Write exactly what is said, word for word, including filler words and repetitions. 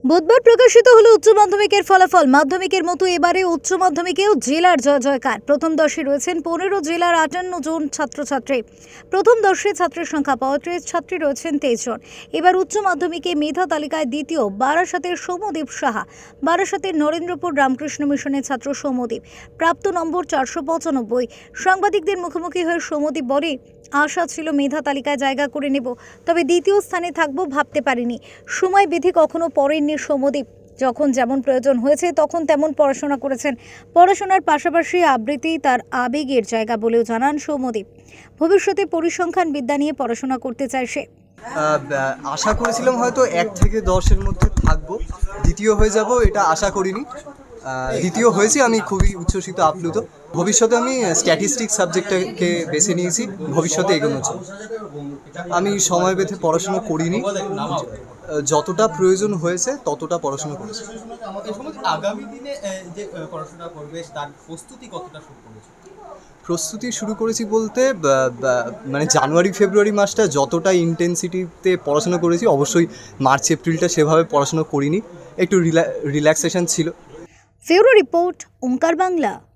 বুধবার প্রকাশিত হলো উচ্চ মাধ্যমিকের ফলাফল। মাধ্যমিকের মতো এবারে উচ্চ মাধ্যমিকেও জেলার জয় জয়কার। প্রথম দশে রয়েছেন পনেরো জেলার আটান্ন জন ছাত্রছাত্রী। প্রথম দশে ছাত্রের সংখ্যা পঁয়ত্রিশ, ছাত্রী রয়েছেন তেইশ জন। এবার উচ্চ মাধ্যমিকে মেধা তালিকায় দ্বিতীয় বারাসাতের সৌম্যদীপ সাহা। বারাসাতের নরেন্দ্রপুর রামকৃষ্ণ মিশনের ছাত্র সৌম্যদীপ, প্রাপ্ত নম্বর চারশো পঁচানব্বই। সাংবাদিকদের মুখোমুখি হয়ে সৌম্যদীপ বলে, আশা ছিল মেধা তালিকায় জায়গা করে নেব, তবে দ্বিতীয় স্থানে থাকবো ভাবতে পারিনি। সময় বেঁধে কখনো পড়েননি সৌম্যদীপ। যখন যেমন প্রয়োজন হয়েছে তখন তেমন পড়াশোনা করেছেন। পড়াশোনার পাশাপাশি আবৃত্তি তার আবেগের জায়গা বলেও জানান সৌম্যদীপ। ভবিষ্যতে পরিসংখ্যান বিদ্যা নিয়ে পড়াশোনা করতে চায় সে। আশা করেছিলাম হয়তো এক থেকে দশের মধ্যে থাকবো, দ্বিতীয় হয়ে যাব এটা আশা করিনি। দ্বিতীয় হয়েছি, আমি খুবই উচ্ছ্বসিত, আপ্লুত। ভবিষ্যতে আমি স্ট্যাটিস্টিক্স সাবজেক্টটাকে বেছে নিয়েছি ভবিষ্যতে এগোনোর জন্য। আমি সময় বেঁধে পড়াশোনা করিনি, যতটা প্রয়োজন হয়েছে ততটা পড়াশোনা করেছি। আগামী দিনে যে পড়াশোনা করবে তার প্রস্তুতি কতটা শুরু করেছে? প্রস্তুতি শুরু করেছি বলতে মানে জানুয়ারি ফেব্রুয়ারি মাসটা যতটা ইন্টেন্সিটিতে পড়াশোনা করেছি, অবশ্যই মার্চ এপ্রিলটা সেভাবে পড়াশোনা করিনি, একটু রিল্যাক্সেশন ছিল। February report, Onkar Bangla.